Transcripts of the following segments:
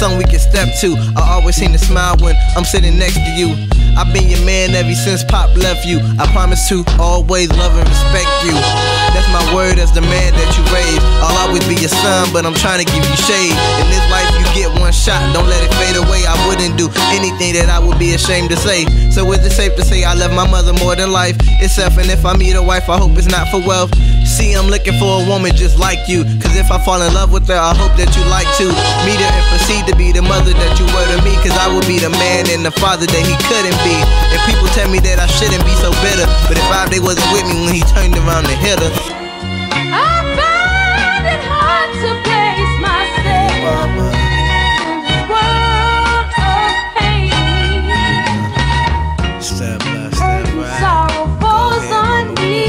song we can step to. I always seem to smile when I'm sitting next to you. I've been your man ever since Pop left you. I promise to always love and respect you. That's my word as the man that you raised. I'll always be your son, but I'm trying to give you shade. In this life you get one shot, don't let it fade away. I wouldn't do anything that I would be ashamed to say. So is it safe to say I love my mother more than life itself? And if I meet a wife, I hope it's not for wealth. See, I'm looking for a woman just like you, cause if I fall in love with her, I hope that you like to meet her and proceed to be the mother that you were to me. Cause I would be the man and the father that he couldn't be. And people tell me that I shouldn't be so bitter, but if they wasn't with me when he turned around and hit her. I find it hard to place myself in this world of pain. Step left, step right. Sorrow falls on me,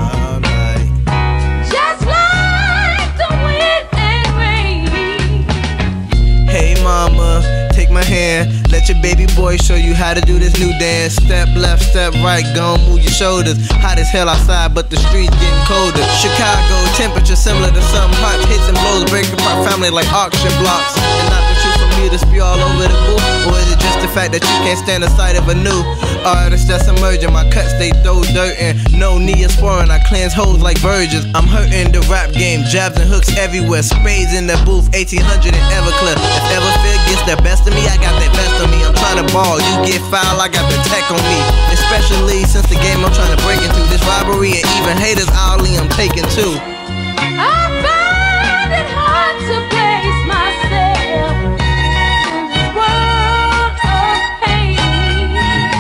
just like the wind and rain. Hey mama, take my hand, let your baby boy show you how to do this new dance. Step left, step right, gon' move your shoulders. Hot as hell outside, but the streets getting colder. Chicago, temperature similar to some hot hits and blows, break apart family like auction blocks. And not the truth for me to spew all over the booth, or is it just the fact that you can't stand the sight of a new artist that's emerging? My cuts they throw dirt and no Neosporin, I cleanse hoes like virgins. I'm hurting the rap game, jabs and hooks everywhere, sprays in the booth, 1800 and Everclear. If ever fear gets the best of me, I got that vest on me. I'm trying to ball, you get foul, I got the tech on me. Especially since the game I'm trying to break into, this robbery and even haters hourly I'm taking too. I find it hard to place myself in this world of pain.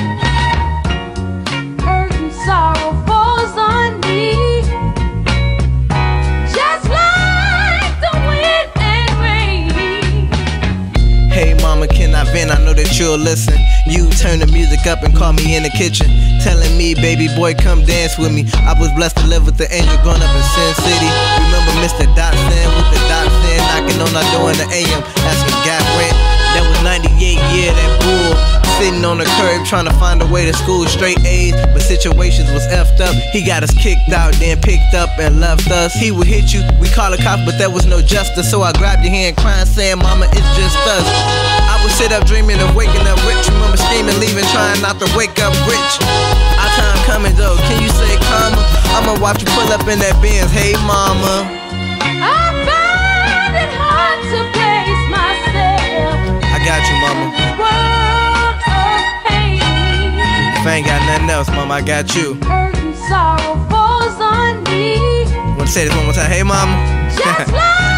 Hurt and sorrow falls on me, just like the wind and rain. Hey mama, can I vent? I know that you'll listen. You turn the music up and call me in the kitchen, telling me, baby boy, come dance with me. I was blessed to live with the angel growing up in Sin City. Remember Mr. Dotson with the Dotson, knocking on our door in the AM, asking gas rent. That was 98, yeah, that bull. Sitting on the curb trying to find a way to school, straight A's, but situations was effed up. He got us kicked out, then picked up and left us. He would hit you, we call the cops, but there was no justice. So I grabbed your hand crying, saying, mama, it's just us. I would sit up dreaming of waking up rich. Remember scheming, leaving, trying not to wake up rich. Our time coming though, can you say karma? I'ma watch you pull up in that Benz, hey mama. I find it hard to place myself I got you, mama. in this world of pain. If I ain't got nothing else, mama, I got you. Hurt and sorrow falls on me, Wanna say this one more time, hey mama? just like